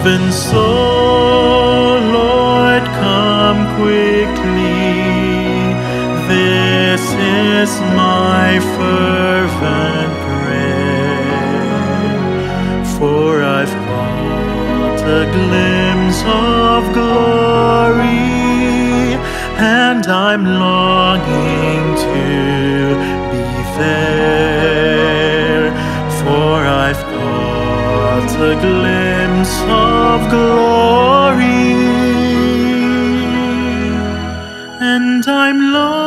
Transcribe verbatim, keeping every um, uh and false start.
Even so, Lord, come quickly. This is my fervent prayer, for I've caught a glimpse of glory, and I'm longing to be there, for I've caught a glimpse of glory, and I'm longing